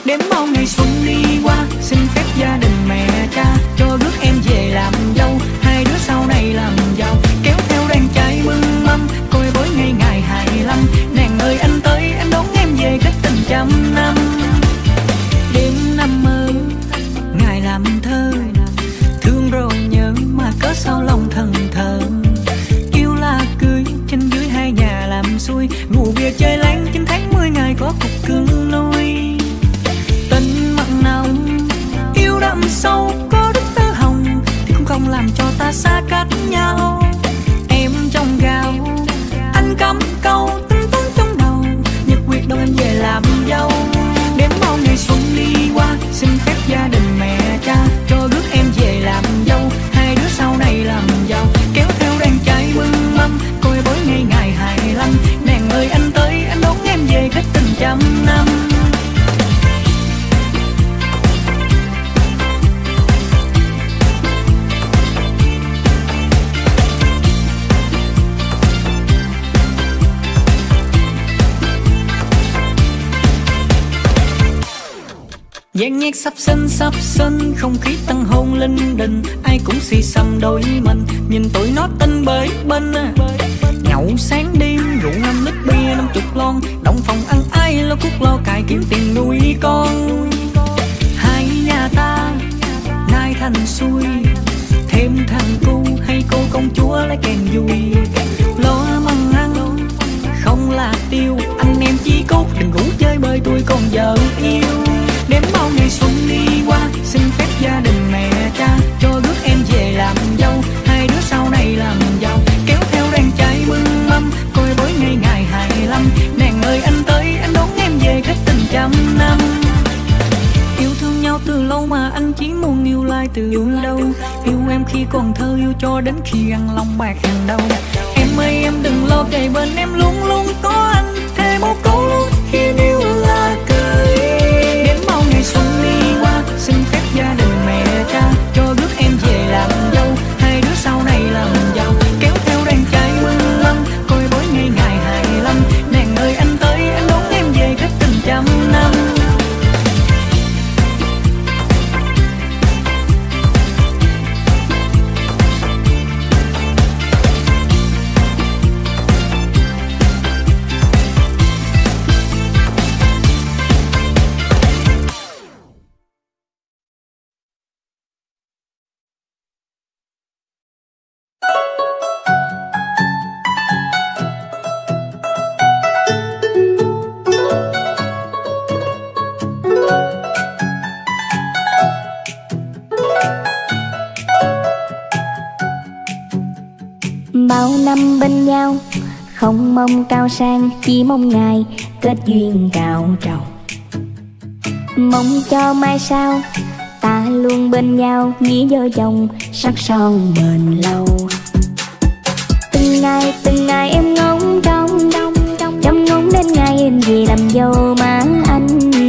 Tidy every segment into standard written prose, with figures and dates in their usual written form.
Đếm bao ngày xuân đi qua, xin phép gia đình mẹ cha cho rước em về làm dâu, hai đứa sau này làm giàu. Kéo theo đàn trai mừng mâm, coi bối ngày ngày 25. Nàng ơi anh tới, anh đón em về cách tình trăm năm. Đêm năm mơ, ngày làm thơ, thương rồi nhớ mà cớ sao lòng thần thờ. Yêu là cưới, trên dưới hai nhà làm xuôi, ngủ bia chơi láng 9 tháng 10 ngày có cục cưng nuôi. Tình mặn nồng, yêu đậm sâu, có đức tơ hồng thì cũng không làm cho ta xa cách nhau. Em trong gạo, anh cắm câu tính toán trong đầu, nhật quyết đâu em về làm dâu. Đếm bao ngày xuân đi qua, xin phép gia đình mẹ cha cho rước em về làm dâu, hai đứa sau này làm giàu. Kéo theo đàn trai mừng mâm, coi bối ngày ngày 25. Nàng ơi anh tới, anh đón em về cách tình trăm năm. Dàn nhạc sắp sinh, không khí tăng hôn linh đình, ai cũng xì xầm đôi mình, nhìn tụi nó tinh bới bên. Nhậu sáng đêm, rượu 5 lít bia 50 lon, động phòng ăn ai lo cuốc lo cài kiếm tiền nuôi con. Hai nhà ta nay thành xuôi, thêm thằng cu hay cô công chúa lấy kèn vui. Lo măng ăn không là tiêu, anh em chí cốt đừng ngủ chơi bơi tôi còn vợ yêu. Đếm bao ngày xuân đi qua, xin phép gia đình mẹ cha cho rước em về làm dâu, hai đứa sau này làm giàu. Kéo theo đàn trai mừng mâm, coi bối ngày ngày 25. Nàng ơi anh tới, anh đón em về cách tình trăm năm. Yêu thương nhau từ lâu mà anh chỉ muốn yêu lại từ đâu. Yêu em khi còn thơ, yêu cho đến khi ăn lòng bạc hàng đầu. Em ơi em đừng lo, kề bên em luôn luôn có anh, thề một câu luôn khi yêu là cười. Đến bao ngày xuân đi qua, xin phép gia đình mẹ cha cho rước em về làm dâu, hai đứa sau này làm giàu. Kéo theo đàn trai mừng mâm, coi bối ngày ngày 25. Nàng ơi anh tới, anh đón em về cách tình trăm năm. Bao năm bên nhau, không mong cao sang, chỉ mong ngày kết duyên cao trầu. Mong cho mai sau ta luôn bên nhau, nghĩa vợ chồng sắc son bền lâu. Từng ngày em ngóng trông ngóng đến ngày em về làm dâu mà anh.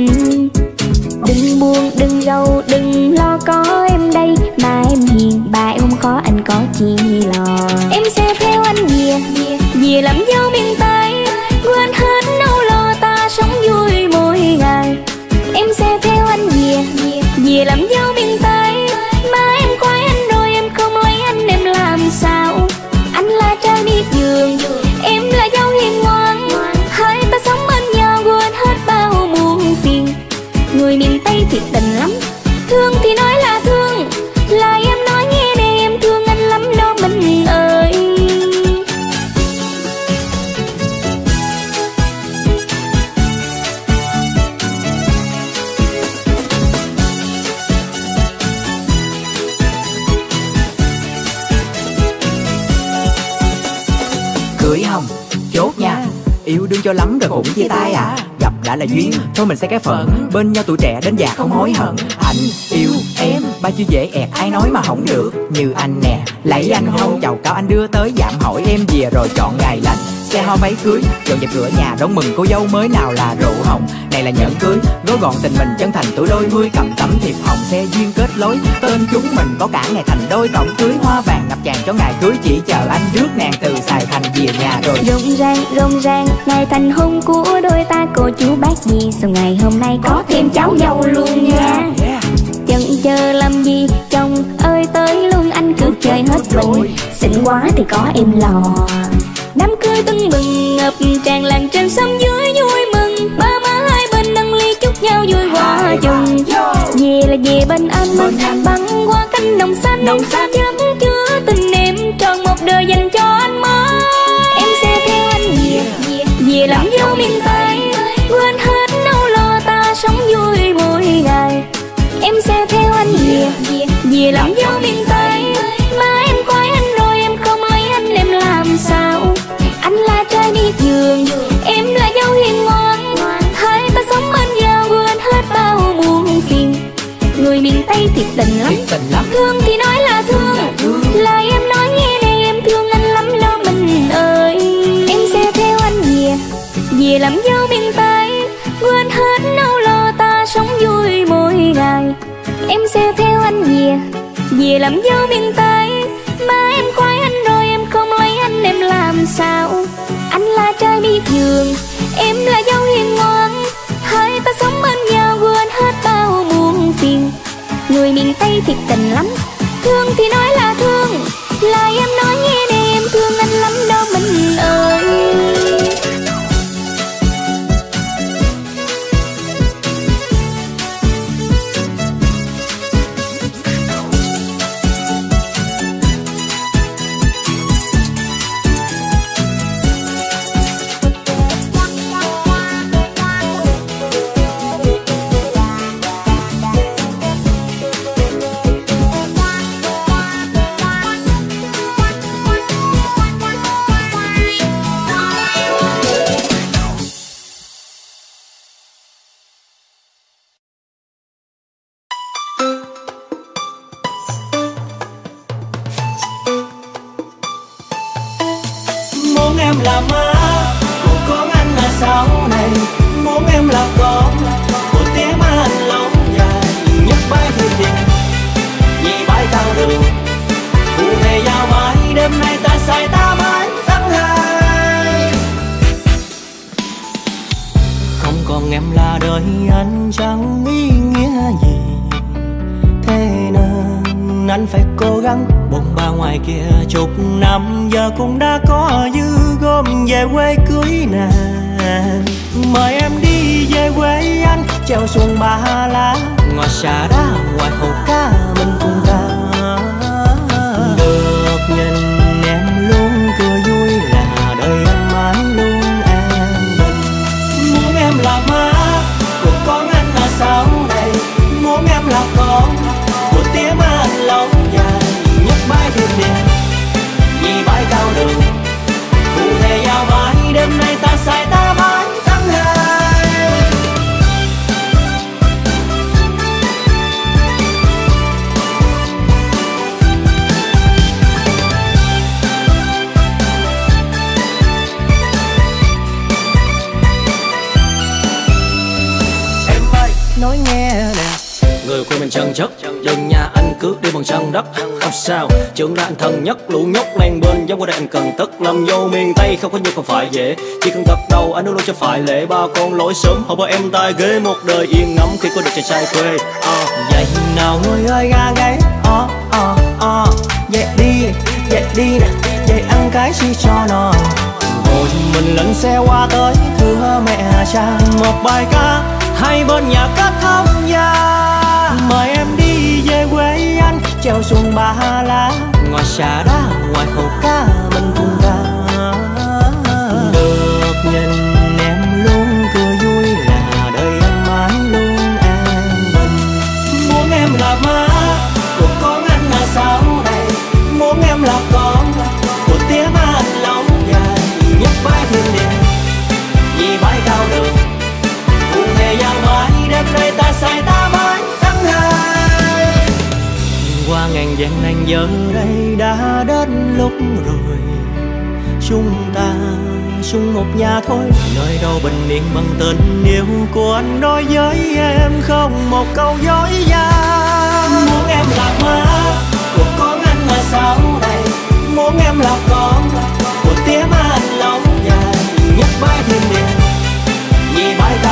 Đừng buồn đừng rầu đừng lo, có em đây mà em hiền, bà em không khó anh có chi lo. Em sẽ theo anh về làm dâu miền Tây, quên hết nỗi lo ta sống vui mỗi ngày. Em sẽ theo anh về làm dâu miền Tây, mà em khoái anh rồi em không lấy anh em làm sao. Anh là trai miệt vườn, em là dâu hiền ngoan, hai ta sống bên nhau quên hết bao muộn phiền. Người miền Tây thiệt tình lắm, thương thì nói là thương, lời em nói nghe để em thương anh lắm đó mình ơi. Cưới hồng, chốt nha, yêu đương cho lắm rồi cũng chia tay à. Gặp đã là duyên, thôi mình sẽ cái phận, bên nhau tuổi trẻ đến già không hối hận. Anh yêu em, ba chữ dễ ẹt ai nói mà không được. Như anh nè, lấy anh hôn chầu cao anh đưa tới, giảm hỏi em về rồi chọn ngày lành. Xe hoa váy cưới, dọn dẹp cửa nhà đón mừng cô dâu mới, nào là rượu hồng, này là nhẫn cưới. Gói gọn tình mình chân thành tuổi đôi mươi, cầm tấm thiệp hồng xe duyên kết lối. Tên chúng mình có cả ngày thành đôi, tổng cưới hoa vàng ngập tràn cho ngày cưới. Chỉ chờ anh rước nàng từ Sài Thành về nhà rồi. Rộn ràng ngày thành hôn của đôi ta, cô cô chú bác gì sao ngày hôm nay có thêm cháu dâu luôn nha. Chần chờ làm gì chồng ơi tới luôn, anh cứ chơi hết mình. Xinh quá thì có em lò. Đám cưới tưng bừng ngập tràn làng trên xóm dưới vui mừng. Ba má hai bên nâng ly chúc nhau vui hòa chừng. Về là về bên anh băng qua cánh đồng xanh. Chắc chứa tình em tròn một đời dành cho anh mới. Em sẽ theo anh về làm dâu miền Tây, quên hết nỗi lo ta sống vui mỗi ngày. Em sẽ theo anh về làm dâu miền Tây. Mà em coi anh rồi em không lấy anh em làm sao. Anh là trai đi giường, em là dâu hiền ngoan. Hai ta sống bên nhau quên hết bao buồn phiền. Người miền Tây thiệt tình lắm, thương thì nói là thương. Lời em nói nghe này em thương anh lắm lo mình ơi. Em sẽ theo anh về làm dâu miền Tây, quên hết nỗi lo ta sống vui mỗi ngày. Em sẽ theo anh về làm dâu miền Tây. Mà em coi anh rồi em không lấy anh em làm sao. Anh là trai đi giường, em là dâu hiền ngoan. Hai ta sống bên nhau quên hết bao buồn phiền. Người miền Tây thiệt tình lắm, thương thì nói là thương. Lời em nói nghe này em thương anh lắm đó mình ơi. Là má của con anh là sau này, muốn em là con của tiếng anh lâu dài. Nhất bãi thuyền điện vì bãi cao đường, phụ thề giao mãi đêm nay ta say ta mãi tháng hai. Không còn em là đời anh chẳng ý nghĩa gì, thế nên anh phải cố gắng. Bồn ba ngoài kia chục năm giờ cũng đã có dư gom về quê cưới nè. Mời em đi về quê anh treo xuồng Ba Lá, ngoài xà đá ngoài hồ cá mình cùng ta. Được nhìn em luôn cười vui là đời anh mãi luôn an bình. Muốn em là má của con anh là sau này, muốn em là con của tiếng anh lâu dài. Nhất bãi thuyền điện vì bãi cao đường, phụ thề giao mãi đêm nay ta say ta mãi tháng hai. Em ơi nói nghe nè, người của mình chân chất, đừng nhà anh cướp đi bằng chân đất. Không sao, trưởng ra anh thân nhất, lũ nhóc len bên giống qua đây anh cần tất. Làm dâu miền Tây không có như không phải dễ, chỉ cần gật đầu anh luôn luôn cho phải lễ. Ba con lối sớm họ bảo em tai ghế, một đời yên ngắm khi có được chàng trai quê. Vậy nào người ơi ga gáy, dậy đi nè, dậy ăn cái gì cho nó. Rồi mình lên xe qua tới thưa mẹ cha, một bài ca hai bên nhà kết thông gia. Mời em đi về quê anh treo xuồng Ba Lá, ngoài xà đá ngoài hồ cá mình cùng ta. Được nhìn em luôn cười vui là đời anh mãi luôn an bình. Muốn em là má của con anh là sau này, muốn em là con của tiếng anh lâu dài. Nhất bãi thuyền điện vì bãi cao đường, phụ thề giao mãi đêm nay ta say ta mãi tháng hai. Qua ngàn vạn ngàn giờ đây đã đến lúc rồi, chúng ta chung một nhà thôi. Nơi đâu bình yên bằng tình yêu của anh đối với em, không một câu dối gian. Muốn em là má của con anh là sau này, muốn em là con của tiếng anh lâu dài. Nhất bãi thuyền điện vì bãi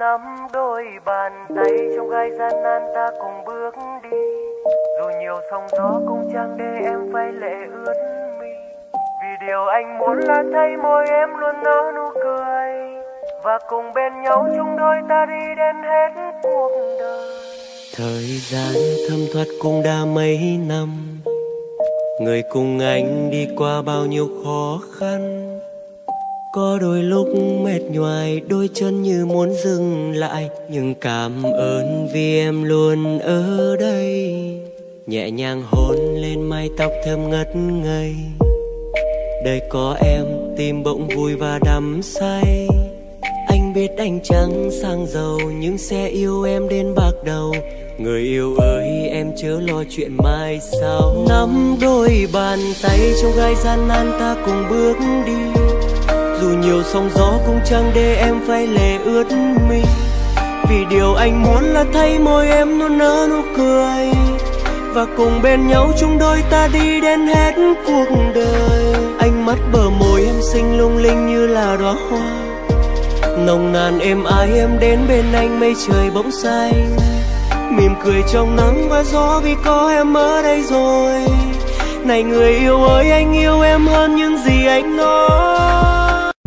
nắm đôi bàn tay trong gai gian nan ta cùng bước đi. Dù nhiều sóng gió cũng chẳng để em phải lệ ướt mi. Vì điều anh muốn là thấy môi em luôn nở nụ cười, và cùng bên nhau chung đôi ta đi đến hết cuộc đời. Thời gian thấm thoát cũng đã mấy năm, người cùng anh đi qua bao nhiêu khó khăn. Có đôi lúc mệt nhoài, đôi chân như muốn dừng lại, nhưng cảm ơn vì em luôn ở đây. Nhẹ nhàng hôn lên mái tóc thơm ngất ngây. Đời có em tim bỗng vui và đắm say. Anh biết anh chẳng sang giàu, nhưng sẽ yêu em đến bạc đầu. Người yêu ơi em chớ lo chuyện mai sau. Nắm đôi bàn tay trong gai gian nan ta cùng bước đi. Dù nhiều sóng gió cũng chẳng để em phải lệ ướt mi. Vì điều anh muốn là thấy môi em luôn nở nụ cười, và cùng bên nhau chung đôi ta đi đến hết cuộc đời. Ánh mắt bờ môi em xinh lung linh như là đóa hoa, nồng nàn êm ái em đến bên anh mây trời bỗng xanh. Mỉm cười trong nắng và gió vì có em ở đây rồi. Này người yêu ơi anh yêu em hơn những gì anh nói.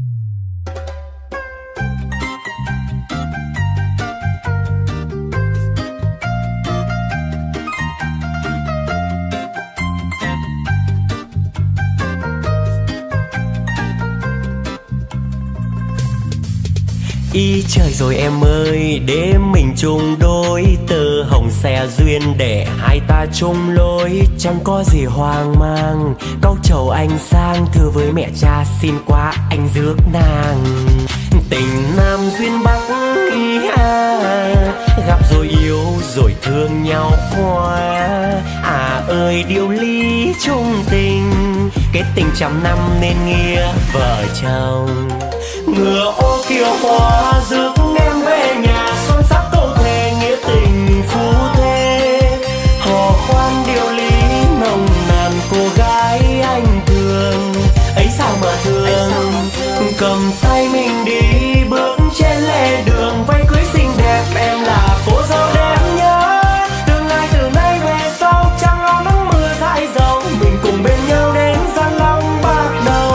Ý trời rồi em ơi, đêm mình chung đôi, tơ hồng xe duyên để hai ta chung lối. Chẳng có gì hoang mang, câu chầu anh sang, thưa với mẹ cha xin qua anh rước nàng. Tình nam duyên bắc ý gặp rồi yêu rồi thương nhau quá. À ơi điều lý chung tình, kết tình trăm năm nên nghĩa vợ chồng. Ngựa ô kiệu hoa rước em về nhà, son sắc câu thề nghĩa tình phú thế. Hò khoan điều lý nồng nàn cô gái anh thương, ấy sao mà thương. Cầm tay mình đi bước trên lề đường, váy cưới xinh đẹp em là cô dâu đẹp nhất. Tương lai từ nay về sau chẳng lo nắng mưa dãi dầu, mình cùng bên nhau đến Giang Long bạc đầu.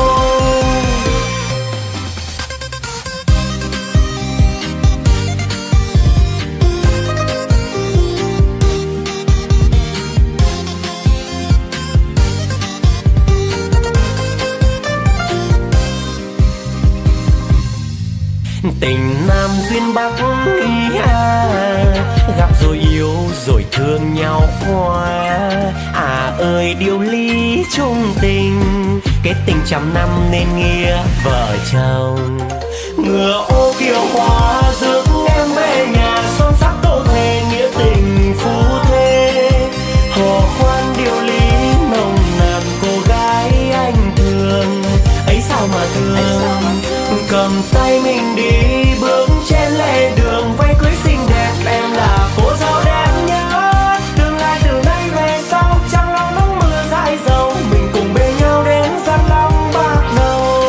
Tình nam duyên bắc ý gặp rồi yêu rồi thương nhau quá. À ơi điều lý chung tình, kết tình trăm năm nên nghĩa vợ chồng. Ngựa ô kiệu hoa rước em về nhà, son sắc câu thề nghĩa tình phú thế. Hò khoan điều lý nồng nàn cô gái anh thương, ấy sao mà thương. Cầm tay mình đi bước trên lề đường, váy cưới xinh đẹp em là cô dâu đẹp nhất. Tương lai từ nay về sau chẳng lo nắng mưa dãi dầu, mình cùng bên nhau đến Giang Long bạc đầu.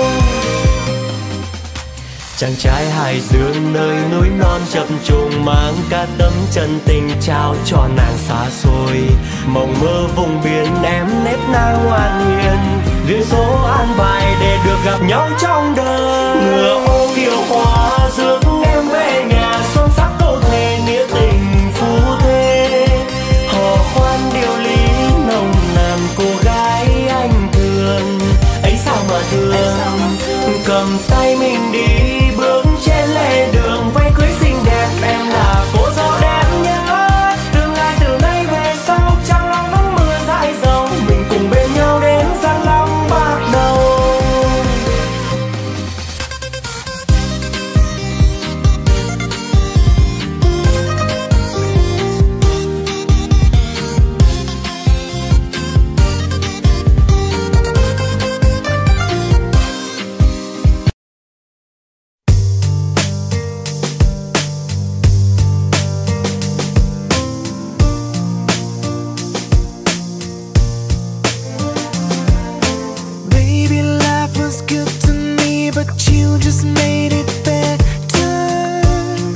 Chàng trai hải dương nơi núi non chập trùng, mang cả tấm chân tình trao cho nàng xa xôi. Mộng mơ vùng biển em nếp na ngoan hiền, duyên số an bài để được gặp nhau trong đời. Ngựa ô kiệu hoa rước em về nhà, son sắc câu thề nghĩa tình phú thế. Hò khoan điều lý nồng nàn cô gái anh thương, ấy sao mà thương. Cầm tay mình đi bước trên lề đường, váy cưới xinh đẹp em là cô dâu đẹp nhất. Tương lai từ nay về sau chẳng lo nắng mưa dãi dầu, mình cùng bên nhau đến Giang Long bạc đầu. But you just made it better.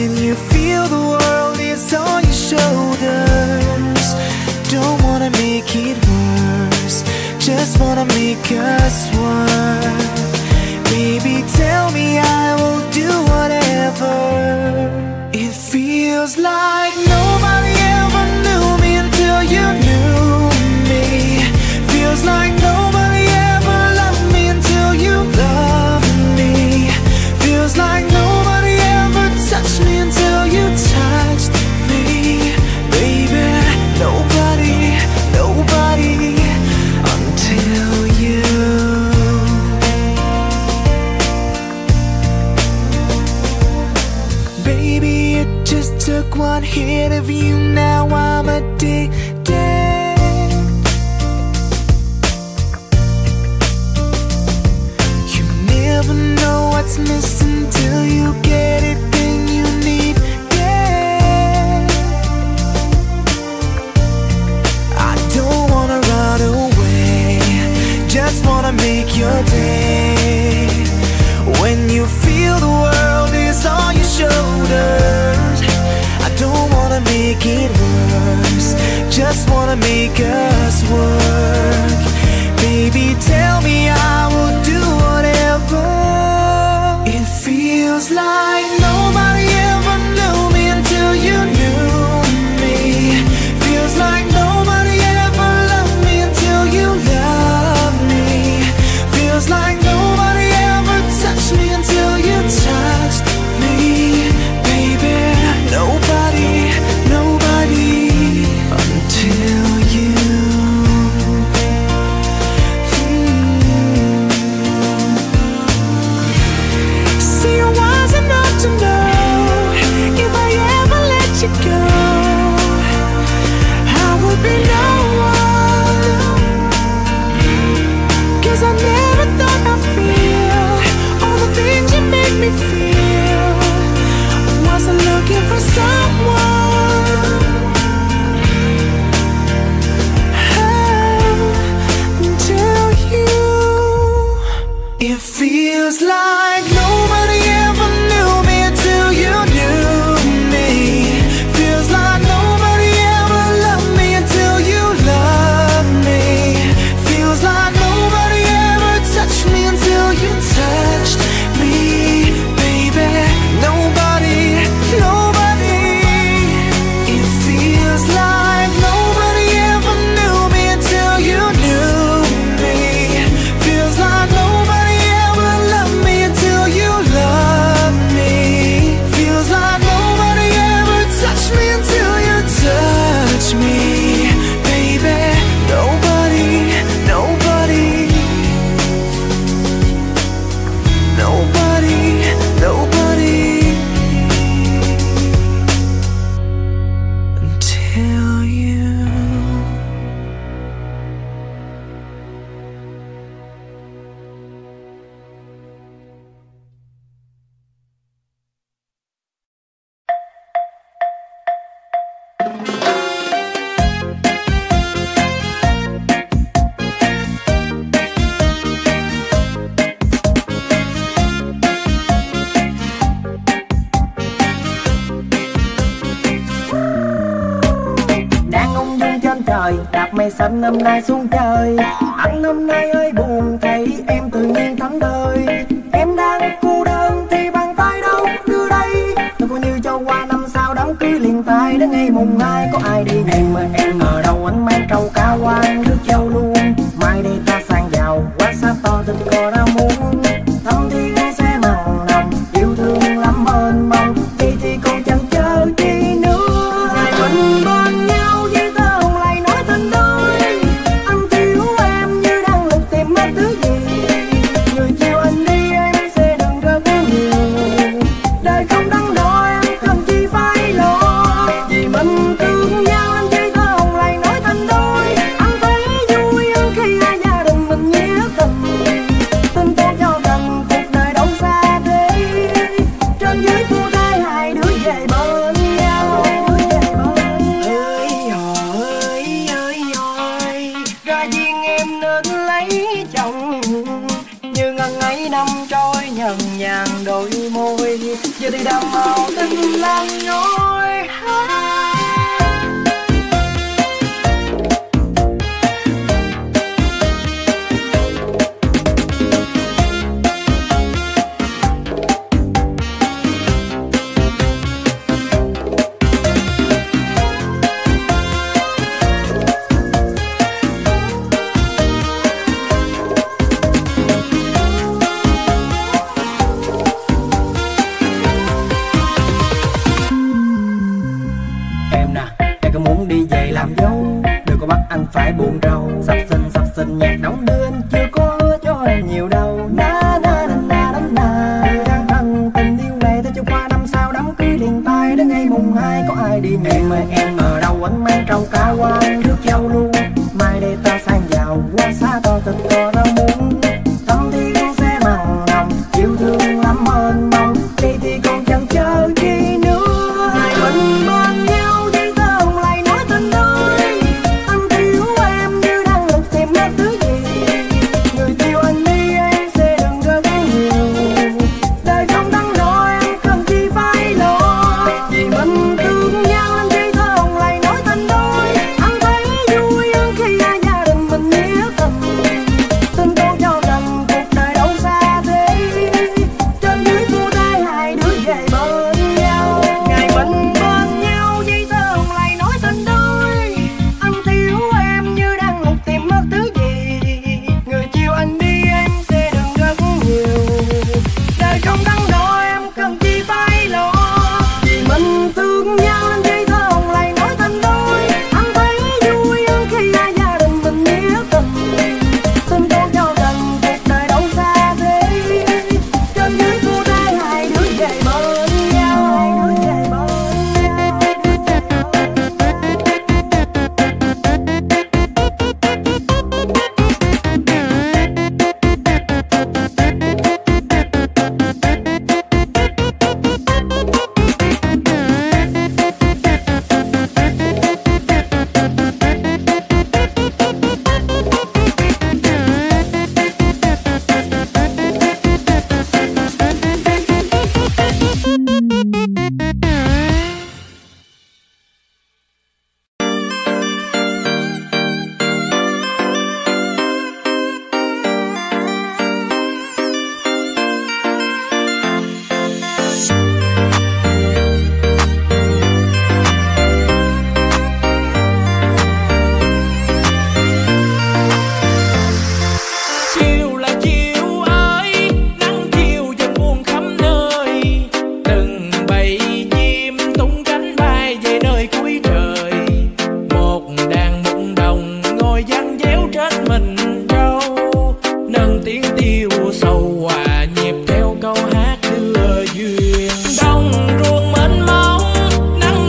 When you feel the world is on your shoulders, don't wanna make it worse, just wanna make us work. Baby, tell me, I will do whatever. It feels like nobody ever knew me until you knew me. Feels like nobody ever loved me until you loved me. Feels like nobody ever touched me until you touched me. Baby, nobody, nobody until you. Baby, it just took one hit of you, now I'm addicted. You never know what's missing till you get it, then you need it. I don't wanna run away, just wanna make your day. When you feel the world is on your shoulders, I don't wanna make it worse, just wanna make us work. Baby, tell me, I will do whatever. It feels like nobody ever knew me until you knew me. Feels like nobody ever loved me until you loved me. Feels like nobody ever touched me until you touched me. Baby, nobody, nobody until you. See, I wasn't up to know if I ever let you go, I would be no one. 'Cause I never thought I'd feel all the things you make me feel. I wasn't looking for someone, until you. It feels like nobody ever knew me until you knew me. Feels like nobody ever loved me until you loved me. Feels like nobody ever touched me until you touched me. Baby, nobody, nobody. It feels like nobody ever knew me until you knew me. Feels like nobody ever loved me until you loved me. Feels like nobody ever touched me until you touched me. Baby, nobody, nobody. Nobody, nobody until you. Đang ung dung trên trời, đạp mây xanh năm nay xuống chơi. Anh năm nay ơi buồn, thấy em tự nhiên thẫn thơi. Em đang cô đơn thì bàn tay đâu đưa đây. Tôi coi như cho qua năm sau đám cưới liền tay. Đến ngày mùng 2 có ai đi nhìn mà em ngờ đâu anh mang trâu cao quan nước châu luôn. Mai đây ta sang giàu, quá xa to tình cờ đã muốn. Thăm thì nghe xe mặn nồng, yêu thương lắm mênh mông. Vậy thì còn chẳng chờ chi nữa. Ngày mình bên nhau với tơ hồng lại nói tình đôi. Anh thiếu em như đang lục tìm mất thứ gì. Người chiều anh đi em sẽ đừng rất nhiều. Đời không đắn đo em cần chi phải lo. Vì mình thương nhau anh chơi tơ hồng giờ thì đào màu tình làm nhói. Anh phải buồn rầu, sắp xinh nhạc đóng đưa anh chưa có hứa cho em nhiều đâu. Na na na na na na. Đang thân tình yêu này tới chưa qua năm sau đám cưới liền tay đến ngày mùng 2 có ai đi nhẹ. Em ơi em ở đâu anh mang trầu cao qua trước châu luôn.